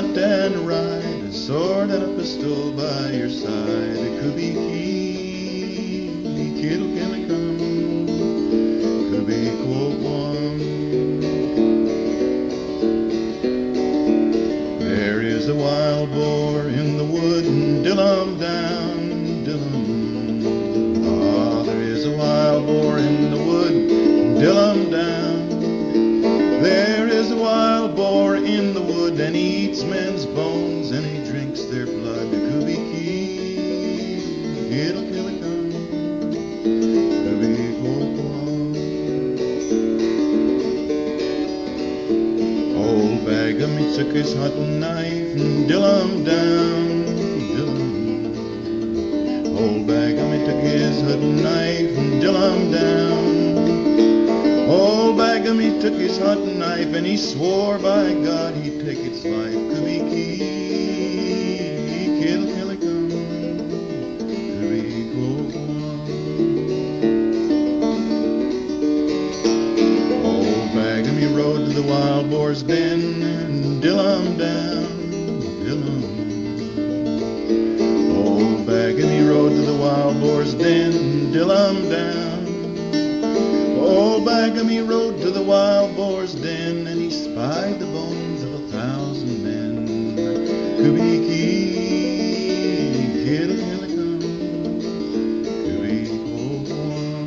left and right, a sword and a pistol by your side. It could be kittle killicum, could be quoquam. There is a wild boar in the wood, dillum down, dillum. Ah, there is a wild boar in the wood, dillum down. There is a wild boar in the wood, and he eats men's bones, and he drinks their blood. It could be kittle killicum, could be quoquam. Old Bangum, he took his hunting knife and dillum down, dillum. Old Bangum, he took his hunting knife and dillum down. Old Bangum, he took his hunting knife and he swore by God he'd take its life. Could be kittle killicum, could be quoquam. Old Bangum, he rode to the wild boar's den and dillum down, dillum. Old Bangum, he rode to the wild boar's den and dillum down. Old Bangum, he rode to the wild boar's den, and he spied the bones of 1,000 men. Could be kittle killicum, could be quoquam.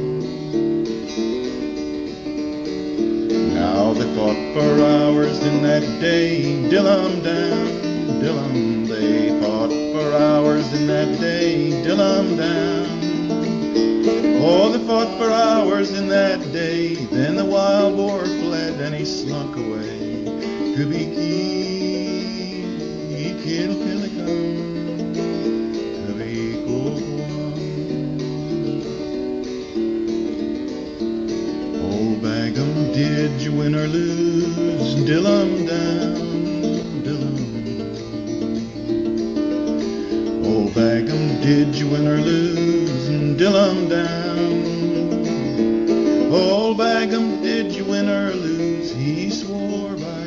Now they fought for hours in that day, dillum down, dillum. They fought for hours in that day, dillum down. Oh, they fought for hours in that day, then the wild boar fled and he slunk away. Could be kittle killicum, could be quoquam. Old Bangum, did you win or lose? Dillum down, dillum. Old Bangum, did you win or lose? Dillum down. Old Bangum, did you win or lose? He swore by